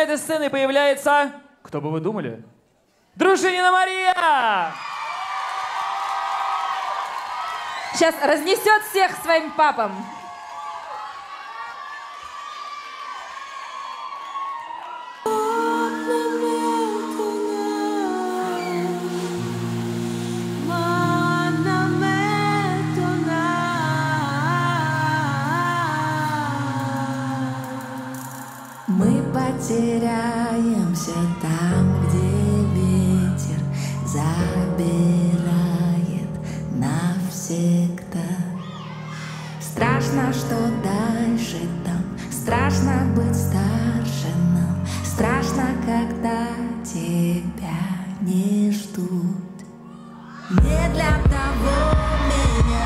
этой сцены появляется... Кто бы вы думали? Дружинина Мария! Сейчас разнесет всех своим папам. Мы потеряемся там, где ветер забирает навсегда. Страшно, что дальше там, страшно быть старше нам, страшно, когда тебя не ждут. Не для того меня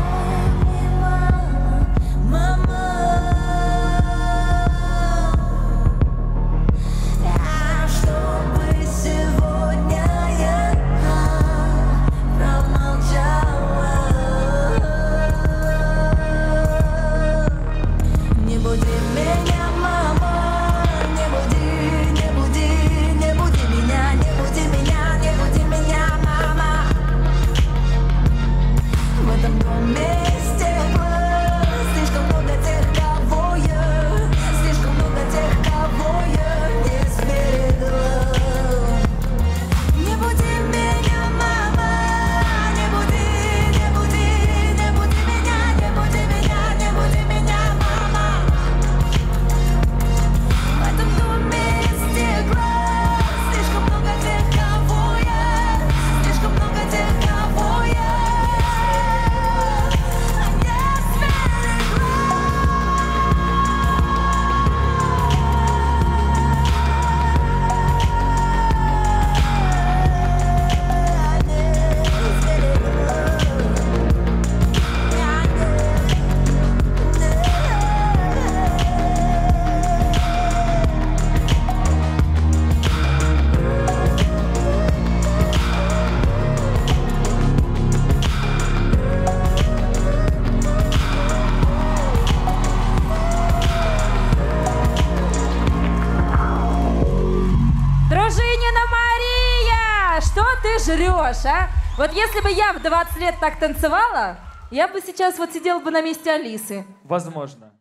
жрешь, а? Вот если бы я в 20 лет так танцевала, я бы сейчас вот сидела бы на месте Алисы. Возможно.